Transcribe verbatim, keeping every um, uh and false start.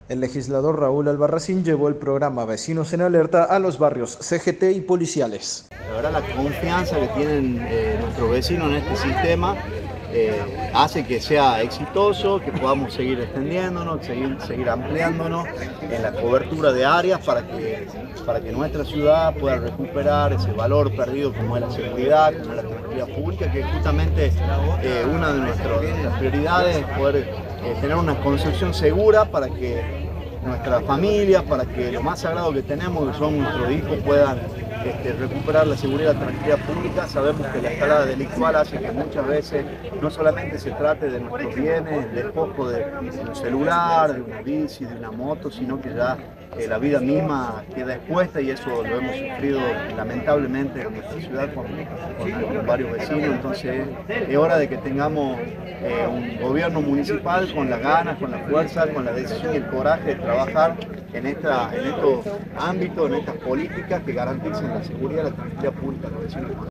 El legislador Raúl Albarracín llevó el programa Vecinos en Alerta a los barrios C G T y policiales. La verdad, la confianza que tienen eh, nuestros vecinos en este sistema eh, hace que sea exitoso, que podamos seguir extendiéndonos, seguir, seguir ampliándonos en la cobertura de áreas para que, para que nuestra ciudad pueda recuperar ese valor perdido como es la seguridad, como es la tranquilidad pública, que justamente eh, una de nuestras, de nuestras prioridades es poder eh, tener una construcción segura para que nuestra familia, para que lo más sagrado que tenemos, que son nuestros hijos, puedan este, recuperar la seguridad y la tranquilidad pública. Sabemos que la escalada delictual hace que muchas veces no solamente se trate de nuestros bienes, de poco de, de un celular, de una bici, de una moto, sino que ya eh, la vida misma queda expuesta, y eso lo hemos sufrido lamentablemente en nuestra ciudad con, con varios vecinos. Entonces es hora de que tengamos eh, un gobierno municipal con las ganas, con la fuerza, con la decisión y el coraje de trabajar en, esta, en estos ámbitos, en estas políticas que garanticen la seguridad y la tranquilidad pública de los vecinos.